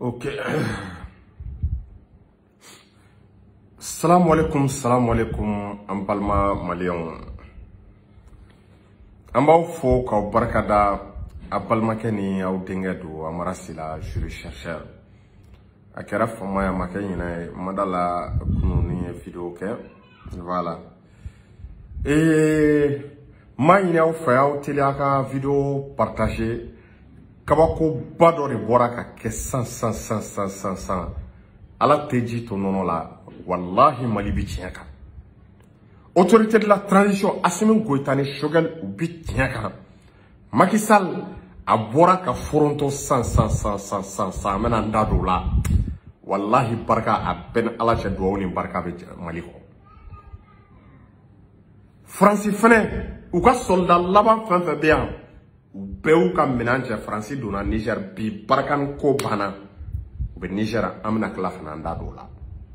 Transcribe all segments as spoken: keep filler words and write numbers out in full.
Ok. Salam alaikum, salam alaikum, en palma malion. Amba fo ka barakada a palma keni au dengedu amarasila juri chercheur. A kera fama ya makeni na madala kununi video ke. Voilà. Et ma ina au fa au tele aka video partager. Kabako badori boraka ke san san san san san san. Ala teji to nono la wallahi malibi tiaka. Autorité de la transition Assimi Goïta ne Shogel ou bit tiaka. Macky Sall a boraka foronto san san san san san san mena ndado la. Wallahi barka a ben ala che do ni barka be maliko. Franci fene ou ka soldat laban fan fa bien. Beu ka menanje Franci dona Niger bi barkan ko bana. Be Niger amna kala fana ndado la.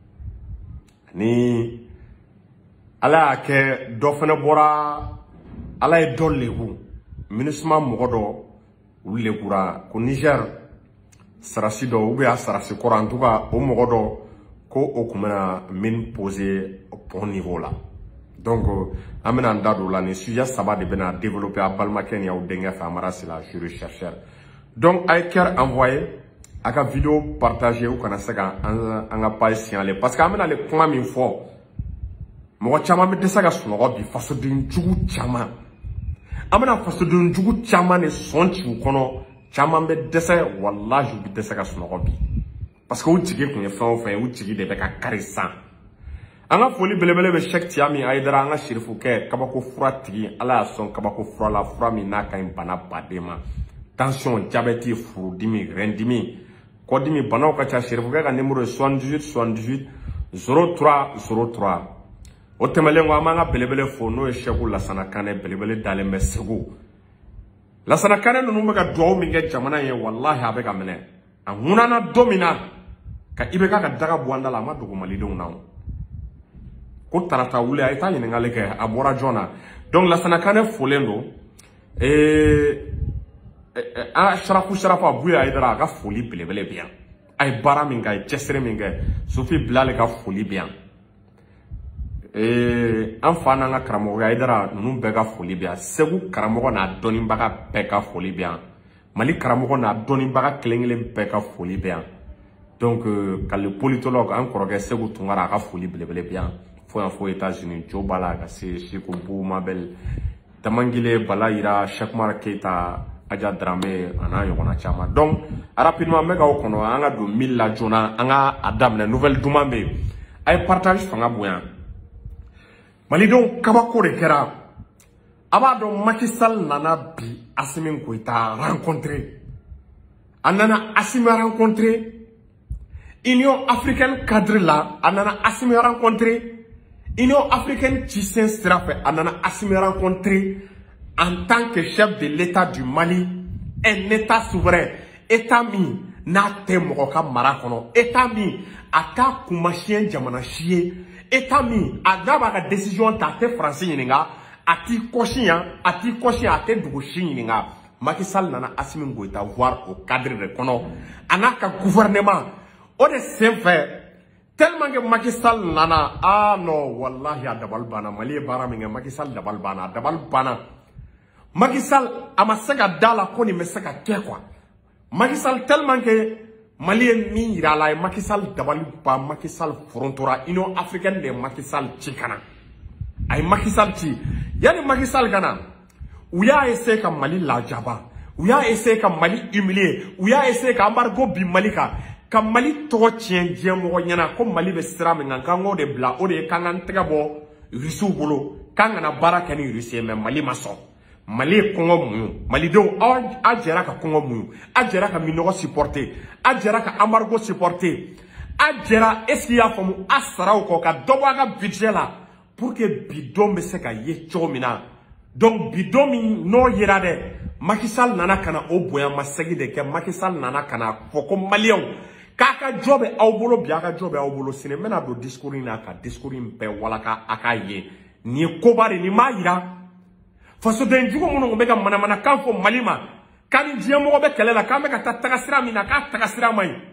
Ni ala ke do fana bora ala e dolle hu minisma mogodo wulle kura ko Niger sarasi do ube a sarasi kora en tout cas o mogodo ko o kumana min poser au bon niveau là. Donc amena ndado la ni suya saba de bena développer a balma ken ya o denga fa marasi la juri chercheur. Donc ay ker envoyer aka vidéo partager ou kana saka anga page signaler parce que amena le kuma min fo mo chama me desa ga sunogo bi faso din jugu chama amena faso din jugu chama ne sonti u kono chama be desa wallahi bi desa ga sunogo bi parce que o tigi kun ye fɛn o fɛn o tigi de bɛ ka karisa anga foli belebele be shek tiami aidara anga shirifu ke kabako fura tigi ala ya son kabako fura la fura mi na ka bana badema tension diabète furudimi rendimi kodimi banaw ka cha shirifu ke ka numéro soixante-dix-huit soixante-dix-huit zéro trois zéro trois o temelengo amanga belebele fo no e sheku lasana kane belebele dalembe segu lasana kane no numbe ka duwa mi nge jamana ye wallahi abe ka mene anguna na domina ka ibeka ka daga buanda la ma dogo malidon nawo ko tarata wule ay ta yin ngale ke abora jona donc lasana kane folendo e a sharafu sharafa buya ay dara ka foli belebele bien ay bara mi ngai chesere mi ngai sofi blale ka foli bien. Eh, an fa n'an ka karamɔgɔya i dara ninnu bɛɛ ka foli bɛ yan Segu karamɔgɔ n'a dɔnnibaga bɛɛ ka foli bɛ yan Mali karamɔgɔ n'a dɔnnibaga kelen kelen bɛɛ ka foli bɛ yan donc ka le politologue an kɔrɔkɛ Segu Tunkara a ka foli belebele bɛ yan fo yan fo États-Unis jo b'a la ka se Seko Bu Mabel Damangile Bala Yira Cheikhmar Keita Aja Dramé a n'a ɲɔgɔnna caman donc rapidement n bɛ ka o kɔnɔ an ka don mille la joona an ka a daminɛ nouvelle duman bɛ yen a ye partage fanga bonya Malidon kabako de kera abado Macky Sall nana bi Assimi Goïta rencontré anana Assimi rencontré Union africaine cadre là anana Assimi rencontré Union africaine Tchisen Strafe anana Assimi rencontré en tant que chef de l'état du Mali un état souverain état mi na te mokoka marakono état mi aka kumashien jamana chie État mi a d'abord la décision t'atte français yininga ati koshiya ati koshiya ate dugushi yininga Macky Sall nana Assimi Goïta voir au cadre de kono anaka gouvernement o de sen fait tellement que Macky Sall nana ah non wallahi adabal bana Mali bara minga Macky Sall dabal bana dabal bana Macky Sall amasaka dala koni mesaka ke quoi Macky Sall tellement que Malien mi irala e Macky Sall dabali ba Macky Sall frontora Union africaine de Macky Sall chikana ay Macky Sall chi yani Macky Sall kana ou ya essayer ka Mali la jaba ou ya essayer ka Mali humilier ou ya essayer ka embargo bi Malika ka Mali to tien die mo nyana ko Mali be sira me nganka ngo de bla o de kangan tega bo risu bolo kanga na baraka ni Russie me Mali maso Mali Congo muyu Mali do a jera ka Congo muyu a jera ka minogo supporter a jera ka embargo supporter a jera est-ce qu'il y a famu asara ko ka dobo ka budget là pour que bidon be se ka ye chomina donc bidon mi no yera de Macky Sall nana kana o boya masegi de ke Macky Sall nana kana foko Malien kaka jobe awbolo biaka jobe awbolo sine mena do discours na ka discours mpe wala ka akaye ni kobare ni mayira faso den jugo mono be ga mana mana kan fo Malima kan diye mo be kelela kan be ka tagasira mina ka tagasira mai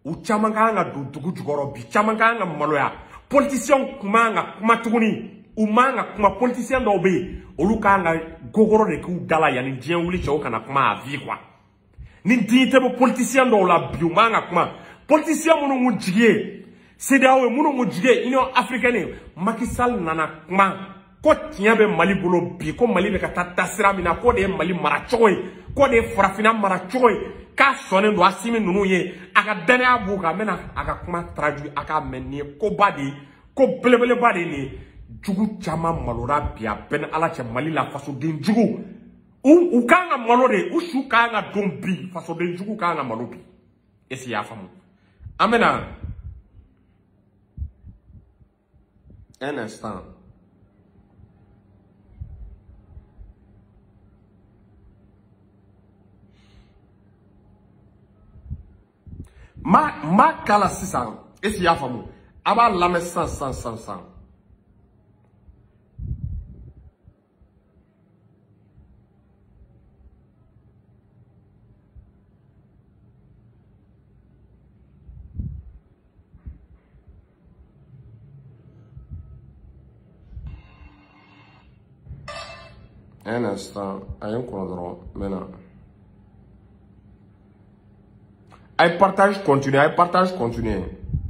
u caman kan ka don dugu jukɔrɔ bi caman kan ka maloya politicien kuma ka kuma tuguni u man ka kuma politicien dɔw bɛ yen olu kan ka gogoro de k'u dala yanni diɲɛ wuli cɛw kana kuma a vie quoi ni dignité bɛ politicien dɔw la bi u man ka kuma politicien minnu m'u jigi ye C D A O ye minnu m'u jigi ye Union africaine Macky Sall nana kuma ko tiɲɛ bɛ Mali bolo bi ko Mali bɛ ka taa tasira min na ko de ye Mali mara cogo ye ko de ye farafinna mara cogo ye k'a sɔnnen don Assimi ninnu ye a ka danaya b'u kan n bɛna a ka kuma traduit a k'a mɛn nin ye koba de ye ko belebeleba de ye nin ye jugu caman malora bi a bɛɛ ni Ala cɛ Mali la fasoden jugu u u kan ka malo de u su kan ka don bi fasoden jugu kan ka malo bi est-ce que y'a faamu an bɛna un instant ma ma kala sisan est-ce que y'a faamu a b'a lamɛn sisan sisan sisan sisan un instant a ye n kɔnɔ dɔrɔn n bɛna a ye partage continuer a ye partage continuer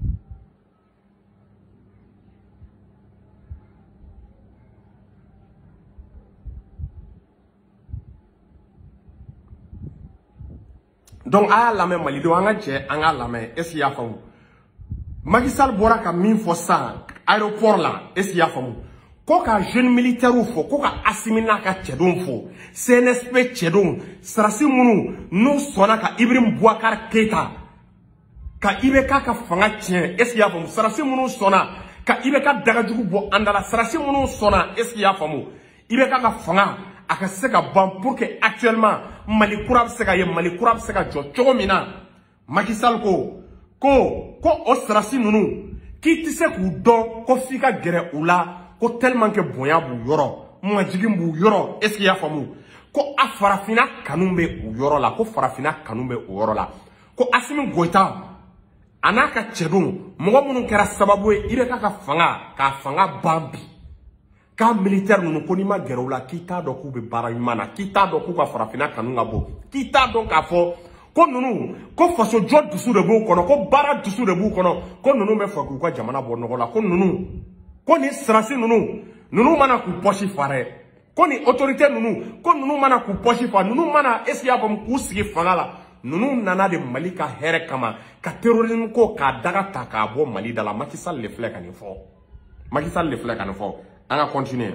donc a y'a lamɛn malidenw an ka jɛ an k'a lamɛn est-ce que y'a faamu Macky Sall bɔra ka min fɔ sisan aéroport la est-ce que y'a faamu ko ka jeune militaire fɔ ko ka Assimi n'a ka cɛdenw fɔ C N S P cɛdenw sarasi minnu n'u sɔnna ka Ibrahim Boubacar Keita ka I B K ka fanga tiɲɛ est-ce que y'a faamu sarasi minnu sɔnna ka I B K dagajugu bɔ an da la sarasi minnu sɔnna est-ce que y'a faamu I B K ka fanga a ka se ka ban pour que actuellement Mali kura bɛ se ka ye Mali kura bɛ se ka jɔ cogo min na Macky Sall ko ko ko o sarasi ninnu k'i tɛ se k'u dɔn ko f'i ka gɛrɛ u la ko tellement que bonya b'u yɔrɔ majigin b'u yɔrɔ est-ce que y'a faamu ko a farafinna kanu bɛ u yɔrɔ la ko farafinna kanu bɛ u yɔrɔ la ko Assimi Goïta a n'a ka cɛdenw mɔgɔ minnu kɛra sababu ye I B K ka fanga k'a fanga ban bi k'a militaire ninnu ko n'i ma gɛrɛ u la k'i t'a dɔn k'u bɛ baara ɲuman na k'i t'a dɔn k'u ka farafinna kanu ka bon k'i t'a dɔn k'a fɔ ko ninnu ko faso jɔ dusu de b'u kɔnɔ ko baara dusu de b'u kɔnɔ ko ninnu bɛ fɛ k'u ka jamana bɔ nɔgɔ la ko ninnu ko ni sarasi ninnu ninnu mana k'u pɔsi fa dɛ ko ni autorité ninnu ko ninnu mana k'u pɔsi fa ninnu mana est-ce que y'a faamu k'u sigi fanga la ninnu nana de Mali ka hɛrɛ kama ka terrorisme ko k'a daga ta k'a bɔ Mali da la Macky Sall le filɛ ka nin fɔ Macky Sall le filɛ ka nin fɔ an ka continuer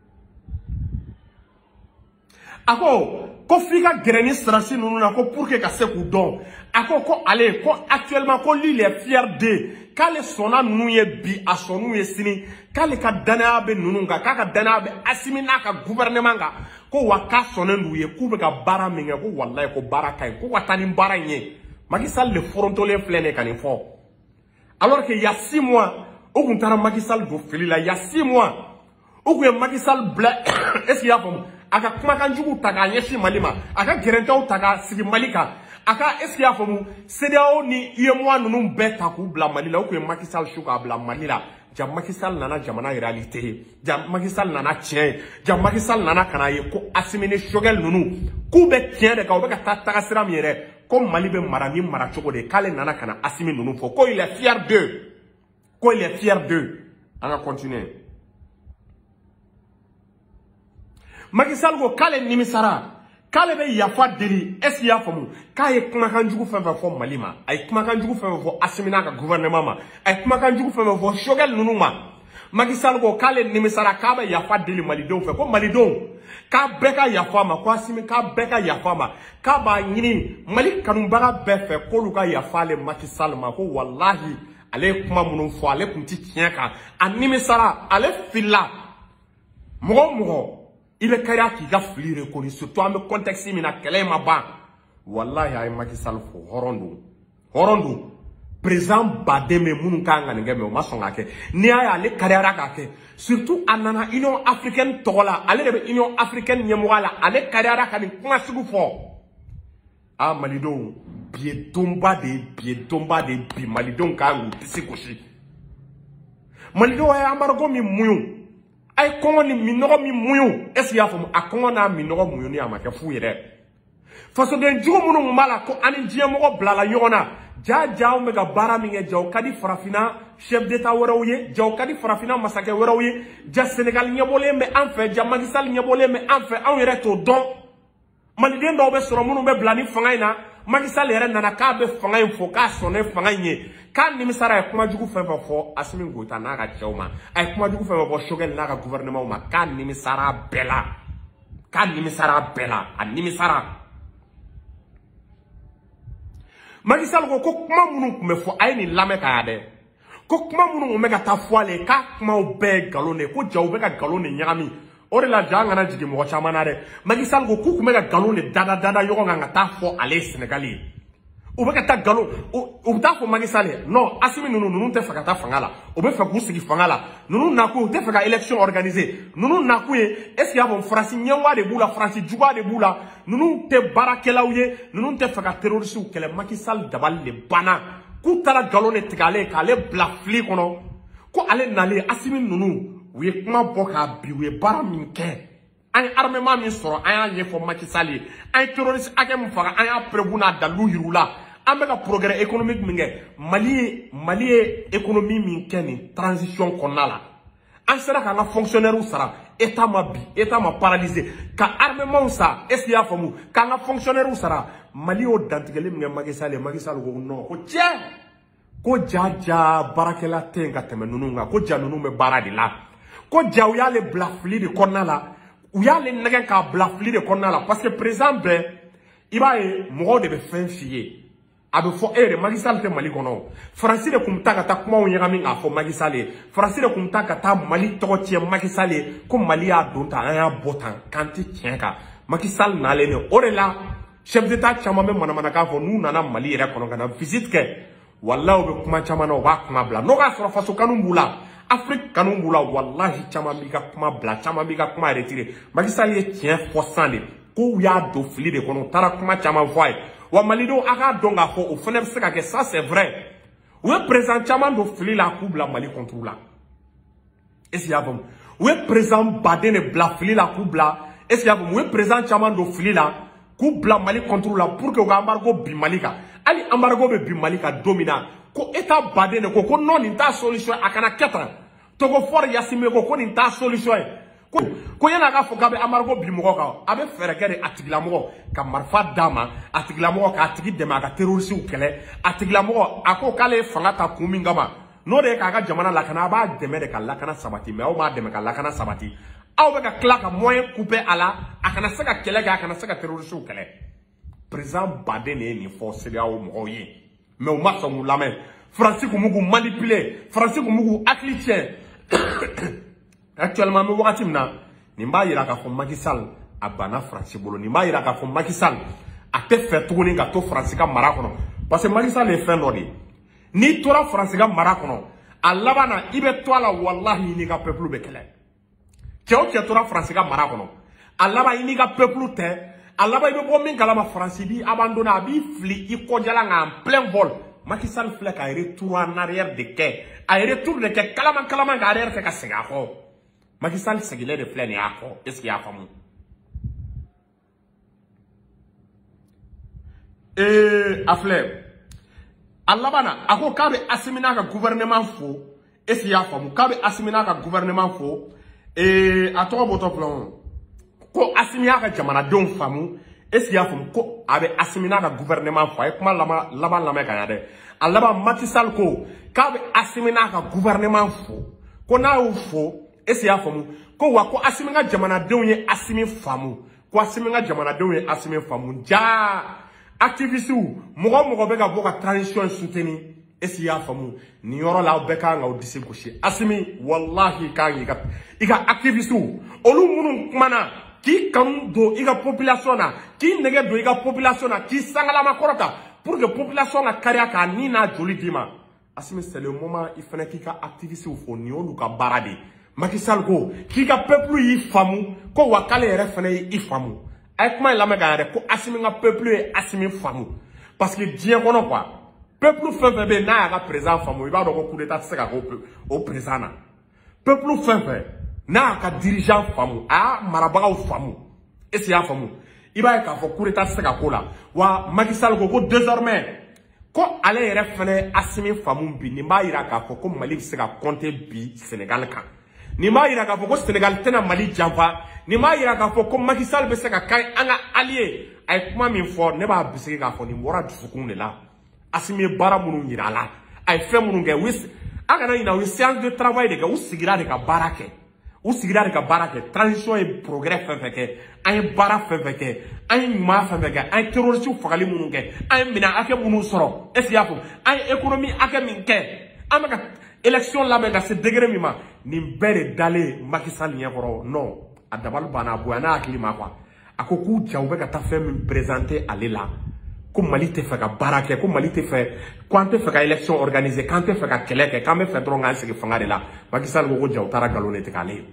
a ko ko f'i ka gɛrɛ ni sarasi ninnu na ko pour que ka se k'u dɔn a ko ko ale ko actuellement ko lui il est fier d'eux k'ale sɔnna ninnu ye bi a sɔnnu ye sini k'ale ka danaya bɛ ninnu kan k'a ka danaya bɛ Assimi n'a ka gouvernement kan ko wa k'a sɔnnen d'u ye k'u bɛ ka baara min kɛ ko walayi ko baara ka ɲi ko ka taa ni baara in ye Macky Sall le forontolen filɛ nin ye ka nin fɔ alors que il y a six mois o kun taara Macky Sall don fili la il y a six mois o kun ye Macky Sall bila est-ce qu'il y'a faamu a ka kumakan jugu ta k'a ɲɛsin Mali ma a ka gɛrɛntɛw ta k'a sigi Mali kan a ka est-ce qu'il y'a faamu C D A O ni U E M O A ninnu bɛɛ ta k'u bila Mali la o kun ye Macky Sall su k'a bila Mali la ja Macky Sall nana jamana réalité ye ja Macky Sall nana tiɲɛ ye ja Macky Sall nana ka na ye ko Assimi ni Choguel ninnu k'u bɛ tiɲɛ de kan u bɛ ka taa tagasira min yɛrɛ ko Mali bɛ mara ni mara cogo de k'ale nana ka na Assimi ninnu fɔ ko il est fier d'eux ko il est fier d'eux an ka continuer Macky Sall ko k'ale nimisara k'ale bɛ yafa deli est-ce qu'il y'a faamu k'a ye kumakan jugu fɛn fɛn fɔ Mali ma a ye kumakan jugu fɛn fɛn fɔ Assimi n'a ka gouvernement ma a ye kumakan jugu fɛn fɛn fɔ Choguel ninnu ma Macky Sall ko k'ale nimisara k'a bɛ yafa deli malidenw fɛ ko malidenw k'a bɛɛ ka yafa ma ko Assimi k'a bɛɛ ka yafa ma k'a b'a ɲini Mali kanubaga bɛɛ fɛ k'olu ka yafa ale Macky Sall ma ko walahi ale ye kuma minnu fɔ ale tun tɛ tiɲɛ kan a nimisara ale filila mɔgɔ mɔgɔ I bɛ kariya k'i ka fili reconi surtout an bɛ contexte min na kɛlɛ ma ban wallahi a ye Macky Sall fɔ hɔrɔn don hɔrɔn don président baden bɛ minnu kan ka nin kɛ mais o ma sɔn k'a kɛ n'i y'a ye ale kariyara k'a kɛ surtout a nana Union africaine tɔgɔ la ale de bɛ Union africaine ɲɛmɔgɔ la ale kariyara ka nin kuma sugu fɔ ah malidenw biedonba de biedonba de bi malidon ka u disi gosi malido ay embargo mi muyu ay kongo ni minogo mi muyu esi ya fo a kongo na minogo muyu ni amake fu yere faso den jugo munu mala ko ani jiye mo blala yona ja jaw mega bara mi nge jaw kadi farafina chef d'état worawye jaw kadi farafina masake worawye ja Sénégal nyebole me anfe ja Macky Sall nyebole me anfe an yere to don maliden do be soro munu be blani fangaina Macky Sall yere nana ka be fangain fo ka sonne fangagne kan ni misara kuma jugu fe fo Assimi Goïta na ga chawma ay kuma jugu fe fo Choguel na ga gouvernement ma kan ni misara bela kan ni misara bela an ni misara Macky Sall ko kuma munu kume fo ay ni lame ka de ko kuma munu o mega ta foale ka kuma o be galone ko jaw be ka galone nyami ore la janga na jigi mo chamana de Macky Sall ko ku mega galone dada dada yo nga ta fo ale Sénégalais o be ka ta galo o ta fo Macky Sall non Assimi nunu nunu te faka ta fangala o be fa ku sigi fangala nunu na ku te faka élection organisée nunu na ku est-ce qu'il y a bon France nyewa de bula France juba de bula nunu te barakelaouye nunu te faka terroriste ou kele Macky Sall dabal le bana ku tala galone tigale kale blafli kono ko ale nale Assimi nunu oui kuma boka bi we bara min ke ay armement min soro ay anye fo Macky Sall ay terroriste akem faka ay prebuna dalu hirula ameka progrès économique minge Mali Mali économie min keni transition konala an sera ka na fonctionnaire sara état ma bi état ma paralysé ka armement sa est-ce qu'il y a famu ka na fonctionnaire sara Mali o dantigele minge Macky Sall Macky Sall ko non ko tie ko jaja barakela tenga teme nununga ko janunu me baradi la ko ja u yale blafli de konala u yale negen ka blafli de konala parce que président be iba e mo de be fin fier abe fo ere Macky Sall te Mali kono France de kumta ka ta kuma unyanga min afo Macky Sall France de kumta ka ta Mali to tie Macky Sall ko Mali a donta aya botan kanti tienka Macky Sall na le ne orela chef d'état chama me mana mana ka fo nu nana Mali re kono kana visite ke wallahi be kuma chama no ba kuma bla no ga soro faso kanum bula Afrique kanum bula wallahi chama mi ka kuma bla chama mi ka kuma retirer Macky Sall ye tien forçant de ko ya do fli de kono tara kuma chama voy wa Malido aka donga fo o fene se ka ke ça c'est vrai ou présent chama do fli la kubla Mali contre la est-ce y a bon ou présent badene bla fli la kubla est-ce y a bon ou présent chama do fli la kubla Mali contre la pour que o embargo bi Malika ali embargo be bi Malika domina ko état badene ko ko non inta solution akana ketan to ko for Yassimi ko ko inta solution ko ko yana ga fo gabe embargo bi mo ko abe fere kere atigla mo ka marfa dama atigla mo ka atigi de ma ka terroriste ou kele atigla mo ako kale fanga ta kumi ngama no de ka ga jamana la kana ba de me de ka la kana sabati me o ma de me ka la kana sabati aw be ka kla ka moyen couper ala akana saka kele ga akana saka terroriste ou kele président badene ni force ya o mo yi mais o ma so mu la mais Francis ko mugu manipuler Francis ko mugu acclitien actuellement me wakati mna ni mba yira ka fo Macky Sall abana France bolo ni mba yira ka fo Macky Sall a te fait tuguni ka to France ka mara kono parce que Macky Sall est fin d'odi ni tora France ka mara kono alabana ibe toala wallahi ni ka peuple be kele keo ke tora France ka mara kono alaba ni ka peuple te alaba ibe bo min kala ma France bi abandona bi fli i ko jala nga en plein vol Macky Sall flek a retour en arrière de quai a retour de quai kalama kalama ga arrière ka sega ko Macky Sall segile de flene ako est-ce qu'il y a famu eh afle Alabana ako kabe asimina ka gouvernement fo est-ce qu'il y a famu kabe asimina ka gouvernement fo eh ato boto plan ko asimina ka jamana don famu est-ce qu'il y a famu ko abe asimina ka gouvernement fo ay kuma lama laba lama ka yade alaba Macky Sall ko kabe asimina ka gouvernement fo ko na u fo esi ya famu ko wa ko Assimi nga jamana denw ye Assimi famu ko Assimi nga jamana denw ye Assimi famu ja activiste mogo mogo be ka bo ka transition soutenir esi ya famu ni yoro la be ka nga odisi goshi Assimi wallahi ka yi ka iga activiste olu munu mana ki kanu do iga population na ki nege do iga population na ki sangala makorota pour que population na kariya ka ni na joli dima Assimi c'est le moment il fallait ki ka activiste fo ni olu ka barade Macky Sall ko ki ka peuple yi famu ko wakale yere fene yi famu ay kuma la mega yare ko Assimi nga peuple yi Assimi famu parce que diɲɛ kɔnɔ quoi peuple fɛn fɛn bɛ n'a y'a ka président faamu i b'a dɔn ko coup d'état tɛ se ka k'o o président na peuple fɛn fɛn n'a y'a ka dirigeant faamu a y'a marabagaw faamu est ce que y'a faamu i b'a ye k'a fɔ coup d'état tɛ se ka k'o la wa Macky Sall ko ko désormais ko ale yɛrɛ fɛnɛ Assimi faamu bi nin b'a yira k'a fɔ ko Mali bɛ se ka compter bi Sénégal kan nin b'a yira k'a fɔ ko Sénégal tɛna Mali janfa nin b'a yira k'a fɔ ko Macky Sall bɛ se ka kɛ an ka allié a ye kuma min fɔ ne b'a bisigi k'a fɔ nin bɔra dusukun de la Assimi ye baara minnu yira a la a ye fɛn minnu kɛ u ye a kana ɲinɛ u ye séance de travail de kɛ u sigira de ka baara kɛ u sigira de ka baara kɛ transition ye progrès fɛn fɛn kɛ an ye baara fɛn fɛn kɛ an ye ɲuman fɛn fɛn kɛ an ye terroriste fagali minnu kɛ an ye minɛn hakɛ minnu sɔrɔ est ce que y'a fɔ an ye économie hakɛ min kɛ an bɛ ka élection labɛn ka se degré min ma nin bɛɛ de dalen Macky Sall ɲɛkɔrɔ non a dabali banna a bonya n'a hakili ma quoi a ko k'u ja u bɛ ka taa fɛn min présenter ale la ko Mali tɛ fɛ ka baara kɛ ko Mali tɛ fɛ ko an tɛ fɛ ka élection organiser k'an tɛ fɛ ka kɛlɛ kɛ k'an bɛ fɛ dɔrɔn k'an sigi fanga de la Macky Sall ko ko ja u taara nkalon de tigɛ ale ye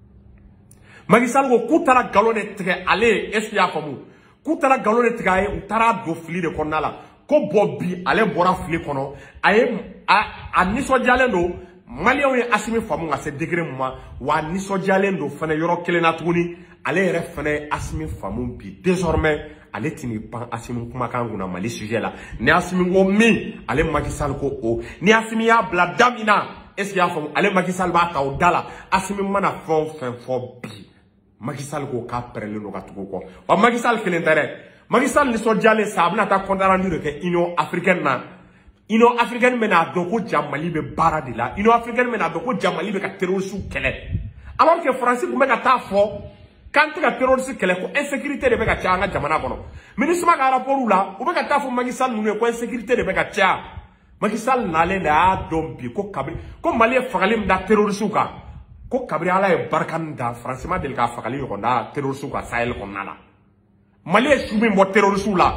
Macky Sall ko k'u taara nkalon de tigɛ ale ye est ce que y'a faamu k'u taara nkalon de tigɛ a ye u taara don fili de kɔnɔna la ko bɔ bi ale bɔra fili kɔnɔ a ye a a nisɔndiyalen don Maliens ye Assimi faamu ka se degré min ma wa nisɔndiyalen don fana yɔrɔ kelen na tuguni ale yɛrɛ fana ye Assimi faamu bi désormais ale tini pan Assimi kumakan kunna Mali sujet la ni Assimi ko min ale Macky Sall ko o ni Assimi y'a bila da min na est ce que y'a faamu ale Macky Sall b'a ta o da la Assimi mana fɛn o fɛn fɔ bi Macky Sall ko k'a pɛrɛlen don ka tugu kɔ wa Macky Sall kelen tɛ dɛ Macky Sall nisɔndiyalen sa a bɛna taa compte rendu de kɛ Union africaine na Union africaine bɛna dɔn ko ja Mali bɛ baara de la Union africaine bɛna dɔn ko ja Mali bɛ ka terroristes kɛlɛ alors que France tun bɛ ka taa fɔ k'an tɛ ka terroristes kɛlɛ ko insécurité de bɛ ka caya an ka jamana kɔnɔ MINUSMA ka rapport la u bɛ ka taa fɔ Macky Sall ninnu ye ko insécurité de bɛ ka caya Macky Sall nalen de y'a dɔn bi ko kabiri ko Mali ye fagali min da terroristes kan ko kabiri Ala ye barikani da France ma deli k'a fagali ɲɔgɔn da terroristes ka Sahel kɔnɔna la Mali ye su min bɔ terroristes la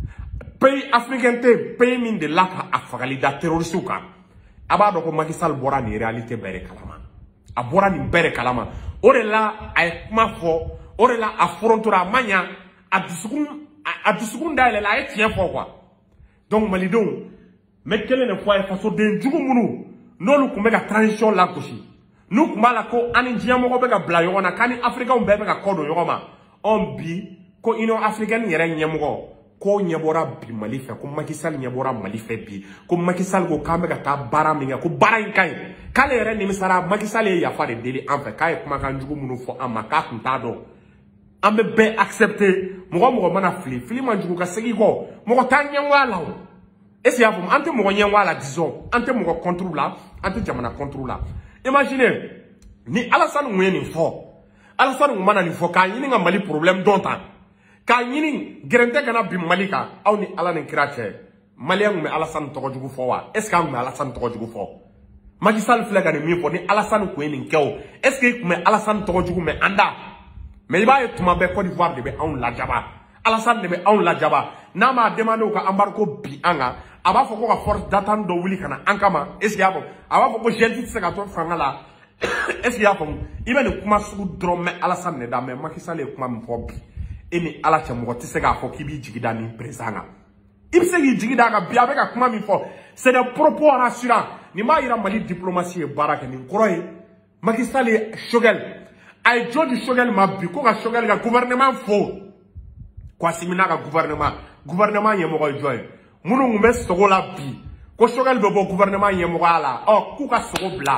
pays africain tɛ pays min de la ka a fagali da terroristes kan a b'a dɔn ko Macky Sall bɔra nin réalité bɛɛ de kalama a bɔra nin bɛɛ de kalama o de la a ye kuma fɔ o de la a forontora a ma ɲa a dusukun a dusukun dayɛlɛla a ye tiɲɛ fɔ quoi donc malidenw n bɛ kelen de fɔ a ye fasoden jugu minnu n'olu tun bɛ ka transition lagosi n'u tun b'a la ko an ni diɲɛmɔgɔ bɛ ka bila ɲɔgɔn na k'an ni africains bɛɛ bɛ ka kɔ don ɲɔgɔn ma anw bi ko Union africaine yɛrɛ ɲɛmɔgɔ ko ɲɛbɔra bi Mali fɛ ko Macky Sall ɲɛbɔra Mali fɛ bi ko Macky Sall ko k'an bɛ ka taa baara min kɛ ko baara in ka ɲi k'ale yɛrɛ nimisara Macky Sall ye yafa de deli an fɛ k'a ye kumakan jugu minnu fɔ an ma k'a tun t'a dɔn an bɛ bɛɛ accepter mɔgɔ mɔgɔ mana fili fili man jugu ka segin kɔ mɔgɔ t'an ɲɛngoya la o est ce que y'a faamu an tɛ mɔgɔ ɲɛngoya la disons an tɛ mɔgɔ contre la an tɛ jamana contre la imaginez ni Alassane tun ye nin fɔ Alassane tun mana nin fɔ k'a ɲini ka Mali problème dɔn ta k'a ɲini gɛrɛntɛ kana bin Mali kan aw ni Ala ni kira cɛ Malien tun bɛ Alassane tɔgɔ jugu fɔ wa est ce que an tun bɛ Alassane tɔgɔ jugu fɔ Macky Sall filɛ ka nin min fɔ ni Alassane tun ye nin kɛ o est ce que i tun bɛ Alassane tɔgɔ jugu mɛn an da mais i b'a ye tuma bɛɛ Côte d'Ivoire de bɛ anw lajaba Alassane de bɛ anw lajaba n'a m'a demandé u ka embargo bi an kan a b'a fɔ ko ka force d'attente dɔ wuli ka na an kama est ce que y'a faamu a b'a fɔ ko G T tɛ se ka to fanga la est ce que y'a faamu i bɛ nin kuma sugu dɔrɔn mɛn Alassane de da mais Macky Sall ye kuma min fɔ bi e ni Ala cɛ mɔgɔ tɛ se k'a fɔ k'i b'i jigi da nin président kan i bɛ se k'i jigi da kan bi a bɛ ka kuma min fɔ c'est des propos rassurants nin b'a yira Mali diplomatie ye baara kɛ nin kɔrɔ ye Macky Sall ye Choguel a ye jɔ di Choguel ma bi ko ka Choguel ka gouvernement fo ko Assimi n'a ka gouvernement gouvernement ɲɛmɔgɔ ye jɔn ye minnu tun bɛ sogo la bi ko Choguel bɛ bɔ gouvernement ɲɛmɔgɔya la ɔ k'u ka sogo bila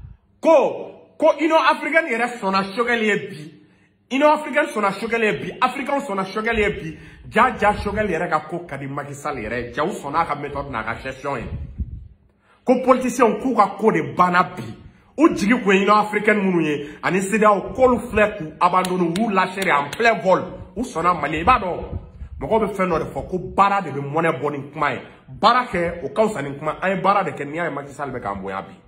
ko ko Union africaine yɛrɛ sɔnna Choguel ye bi Union africaine sɔnna Choguel ye bi africains sɔnna Choguel ye bi ja ja Choguel yɛrɛ ka ko ka di Macky Sall yɛrɛ ja u sɔnna a ka méthode n'a ka gestion ye ko politiciens k'u ka ko de banna bi u jigi kun ye Union africaine minnu ye ani C E D E A O k'olu filɛ k'u abandonner u lâcher de en plein vol u sɔnna Mali i b'a dɔn mɔgɔw bɛ fɛn dɔ de fɔ ko baara de bɛ mɔnɛ bɔ ni kuma ye baara kɛ o ka fisa ni kuma an ye baara de kɛ n'i y'a ye Macky Sall bɛ k'an bonya bi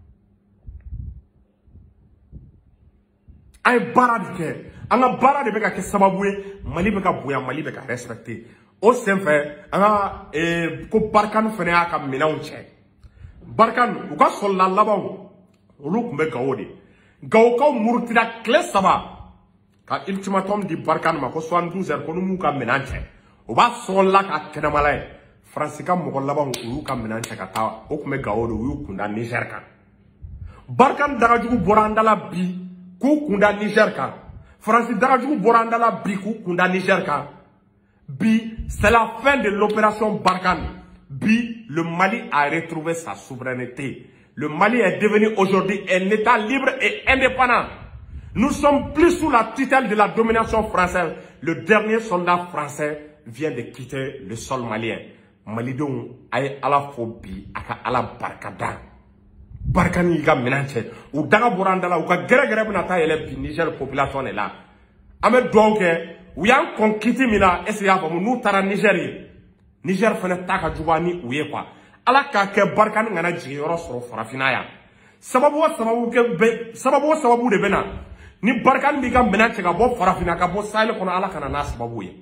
an ye baara de kɛ an ka baara de bɛ ka kɛ sababu ye Mali bɛ ka bonya Mali bɛ ka respecter o sen fɛ an ka ko Barkhane fana y'a ka minɛnw cɛ Barkhane u ka sɔrɔla labanw olu tun bɛ Gawo de Gawokaw murutira tile saba ka ultimatum di Barkhane ma ko soixante-douze heures ko n'u m'u ka minɛn cɛ u b'a sɔrɔla ka kɛnɛmala ye France ka mɔgɔ laban u y'u ka minɛn cɛ ka taa o tun bɛ Gao de u y'u kunda Niger kan Barkhane dagajugu bɔra an da la bi k'u kunda Niger kan France dagajugu bɔra an da la bi k'u kunda Niger kan bi c'est la fin de l'opération Barkhane bi le Mali a retrouvé sa souveraineté le Mali est devenu aujourd'hui un État libre et indépendant. Nous sommes plus sous la tutelle de la domination française. Le dernier soldat français vient de quitter le sol malien. Malidon aye ala fobi aka ala barkada. Barkani ga menanche ou daga borandala ou ka gere gere bina ta ele bi Niger population est là. Ame donc ou yan konkiti mina essayer fa nous tara Niger. Niger fene taka jubani ou ye quoi. Ala ka ke Barkani ngana jigi yoro soro farafina ya. Sababu wa sababu ke be sababu wa sababu de bena. Ni Barkhane bi ka minɛn cɛ ka bɔ farafina ka bɔ Sahel kɔnɔ ala kana n'a sababu ye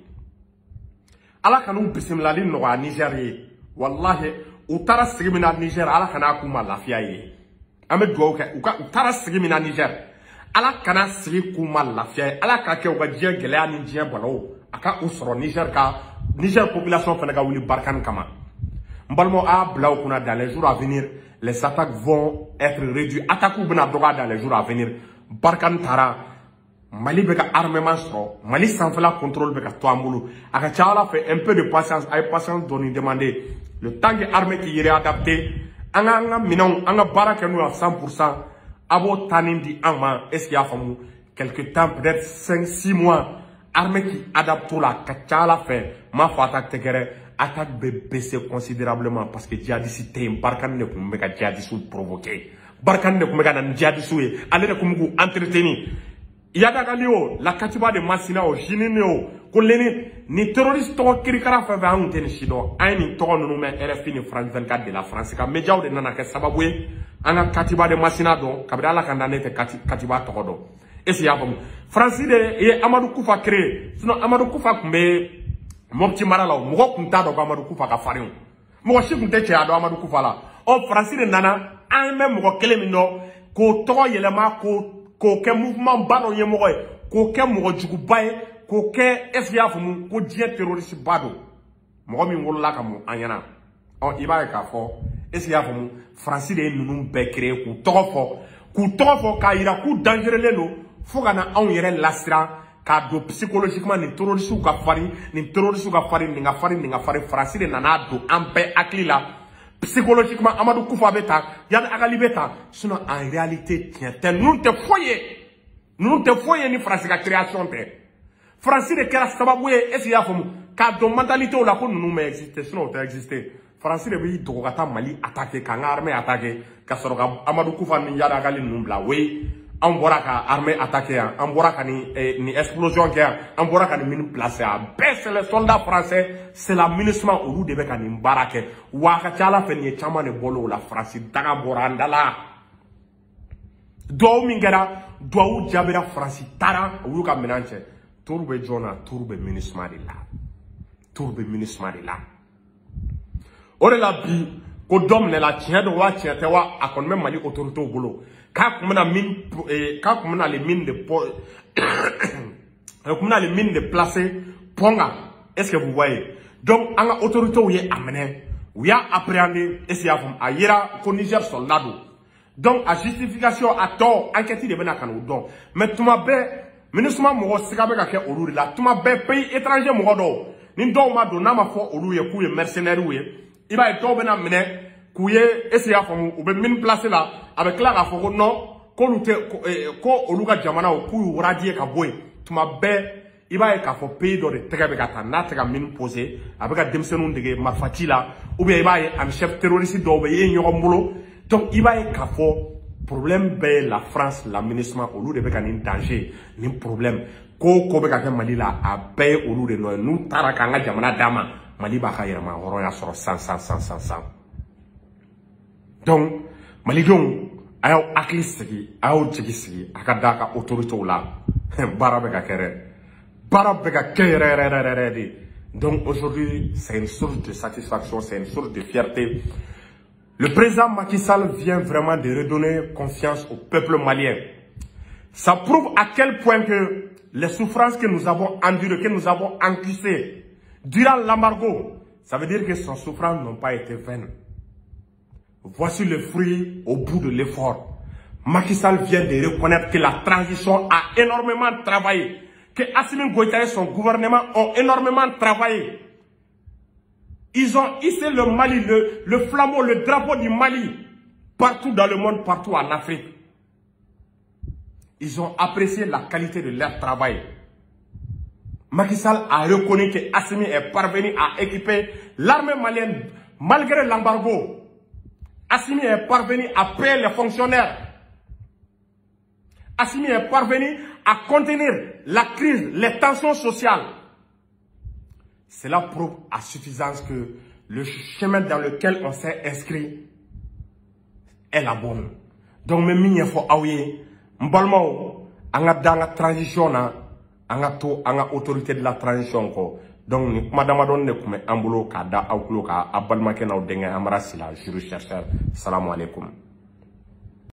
ala kana u bisimilali nɔgɔya Niger ye wallahi u taara sigi min na Niger ala kana k'u ma lafiya ye an bɛ dugawu kɛ u ka u taara sigi min na Niger ala kana sigi k'u ma lafiya ye ala ka kɛ u ka diɲɛ gɛlɛya ni diɲɛ balawu a ka u sɔrɔ Niger ka Niger population fana ka wuli Barkhane kama n balimaw a bila u kunna dans les jours à venir les attaques vont être réduites attaques bɛna dɔgɔya dans les jours à venir Barkhane tara Mali beka armement soro Mali sanfɛla contrôle beka to an bolo a ka ca ala fɛ un peu de patience a ye patience dɔɔni demander le temps que armée qui yɛrɛ adapté an ka an ka minɛnw an ka baara kɛ n'u ya cent pour cent a b'o tanni di an ma est-ce qu'il y'a faamu quelque temps peut-être cinq six mois armée qui adapte la ka ca ala fɛ m'a fɔ attaque tɛ kɛrɛ attaque bɛ baisser considérablement parce que djihadiste tɛ yen Barkhane de tun bɛ ka djihadiste provoquer Barkhane de kumeka na djihadiste ye ale de kumugu entretenir yadagali o la katiba de Masina o jinine o ko leni ni terroriste to kirikara fa ba an teni sido ay ni to nunu me R F I ni France vingt-quatre de la France ka media o de nana ke sababu ye an katiba de Masina do kabira la kanda ne te katiba to do esi ya bamu France de ye Amadou Koufa créé sinon Amadou Koufa kumbe mopti marala mo ko kunta do Amadou Koufa ka farin mo shi kunte che ado Amadou Koufa la o France de nana an me mo kele mi no ko to yelema ko ko ke mouvement bado ye mo ko ke mo jugu baye ko ke S D F mu ko die terroriste bado mo mi wolola ka mo anyana o iba ka fo S D F mu France de nunu be créer ku to fo ku to fo ka ira ku dangereux le no fo kana an yere lasira ka do psychologiquement ni terroriste ka fari ni terroriste ka fari ni nga fari ni nga fari France de nana do an be akila psychologiquement Amadou Koufa beta yad agali beta sinon en réalité tiens nous te foyer nous te foyer ni France ka création te France de kera sababu ye est-ce ya fomu ka do mentalité la ko nous mais exister sinon te exister France de bi to kata Mali attaquer ka armée attaquer ka soro ka Amadou Koufa ni yad agali numbla we an bɔra ka armée attaquer an bɔra ka ni eh, ni explosion kɛ an bɔra ka ni mine placer bɛɛ c'est les soldats français c'est l'aménagement olu de bɛ ka nin baara kɛ wa ka ca ala fɛ nin ye caman de bɔl'o la France daga bɔra an da la duwawu min kɛra duwawu jaabira France taara u y'u ka minɛn cɛ turu bɛ jɔn na turu bɛ MINUSMA de la turu bɛ MINUSMA de la o de la bi ko dɔ minɛla tiɲɛ don wa tiɲɛ tɛ wa a kɔni bɛ Mali autorités bolo k'a kun bɛna mine k'a kun bɛna les mines de po kun bɛna les mines de placer Ponga est-ce que vous voyez donc an ka autorités ye a minɛ u y'a appréhender est-ce que y'a faamu a yera ko Niger soldat don donc a justification a tɔ enquête de bɛna ka n'o dɔn mais tuma bɛɛ MINUSMA mɔgɔ siga bɛ ka kɛ olu de la tuma bɛɛ pays étranger mɔgɔ dɔw ni dɔw ma don n'a ma fɔ olu ye k'u ye mercenaires ye i b'a ye dɔw bɛna minɛ k'u ye est-ce que y'a faamu u bɛ mine placer la a bɛ tila k'a fɔ ko non k'olu tɛ ko olu ka jamanaw k'u y'u radier ka bɔ yen tuma bɛɛ i b'a ye k'a fɔ pays dɔ de tɛgɛ bɛ ka taa n'a tɛ ka mine poser a bɛ ka denmisɛnninw dege marifaci la ou bien i b'a ye ani chef terroriste dɔw bɛ ye ɲɔgɔn bolo donc i b'a ye k'a fɔ problème bɛɛ ye la France la MINUSMA olu de bɛ ka nin danger nin problème ko ko bɛ ka kɛ Mali la a bɛɛ ye olu de nɔ ye n'u taara k'an ka jamana d'a ma Mali b'a ka yɛrɛma hɔrɔnya sɔrɔ san san san san san donc malidenw a y'aw hakili sigi a y'aw jigi sigi a ka d'a ka autorités la baara bɛ ka kɛ dɛ baara bɛ ka kɛ yɛrɛ yɛrɛ yɛrɛ yɛrɛ de donc aujourd'hui c'est une source de satisfaction c'est une source de fierté. Le président Macky Sall vient vraiment de redonner confiance au peuple malien. Ça prouve à quel point que les souffrances que nous avons endurées, que nous avons encaissées durant l'embargo, Ça veut dire que son souffrance n'ont pas été vaines. Voici le fruit au bout de l'effort. Macky Sall vient de reconnaître que la transition a énormément travaillé. Que Assimi Goïta et son gouvernement ont énormément travaillé. Ils ont hissé le Mali, le, le flambeau, le drapeau du Mali, partout dans le monde, partout en Afrique. Ils ont apprécié la qualité de leur travail. Macky Sall a reconnu que Assimi est parvenu à équiper l'armée malienne malgré l'embargo. Assimi est parvenu à payer les fonctionnaires. Assimi est parvenu à contenir la crise, les tensions sociales. Cela prouve à suffisance que le chemin dans lequel on s'est inscrit est la bonne. Donc, même si il faut aouyer, m'balmao, on a dans la transition, on a tout, on a autorité de la transition ko. Donc, madame donne comme un boulot kada au clos ka abalma kena au dengue amara sila juru chercheur. Salam alaikum.